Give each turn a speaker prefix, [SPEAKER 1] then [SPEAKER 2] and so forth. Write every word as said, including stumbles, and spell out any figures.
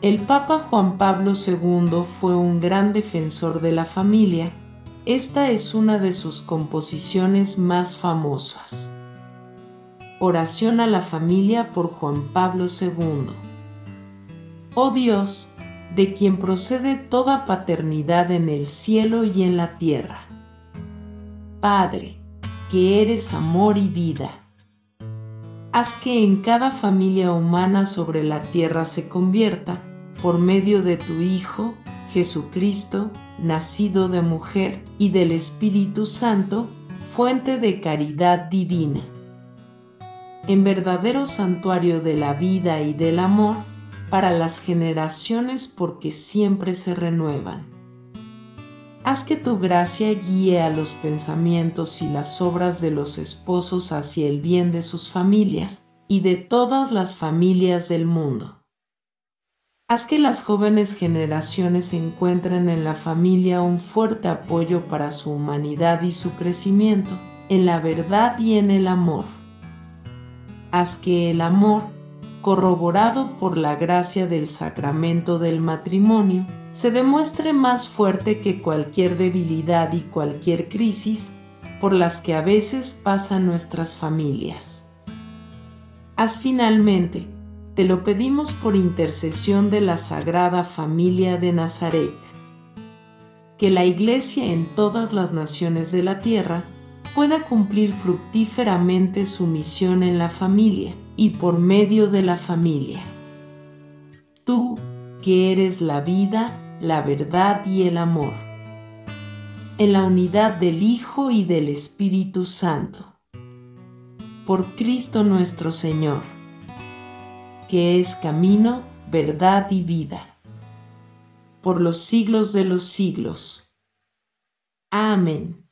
[SPEAKER 1] El Papa Juan Pablo segundo fue un gran defensor de la familia. Esta es una de sus composiciones más famosas. Oración a la familia por Juan Pablo segundo. Oh Dios, de quien procede toda paternidad en el cielo y en la tierra. Padre, que eres amor y vida. Haz que en cada familia humana sobre la tierra se convierta, por medio de tu Hijo, Jesucristo, nacido de mujer y del Espíritu Santo, fuente de caridad divina, en verdadero santuario de la vida y del amor, para las generaciones porque siempre se renuevan. Haz que tu gracia guíe a los pensamientos y las obras de los esposos hacia el bien de sus familias y de todas las familias del mundo. Haz que las jóvenes generaciones encuentren en la familia un fuerte apoyo para su humanidad y su crecimiento, en la verdad y en el amor. Haz que el amor, corroborado por la gracia del sacramento del matrimonio, se demuestre más fuerte que cualquier debilidad y cualquier crisis por las que a veces pasan nuestras familias. Haz finalmente, te lo pedimos por intercesión de la Sagrada Familia de Nazaret, que la Iglesia en todas las naciones de la tierra pueda cumplir fructíferamente su misión en la familia y por medio de la familia. Tú, que eres la vida, la verdad y el amor, en la unidad del Hijo y del Espíritu Santo. Por Cristo nuestro Señor, que es camino, verdad y vida, por los siglos de los siglos. Amén.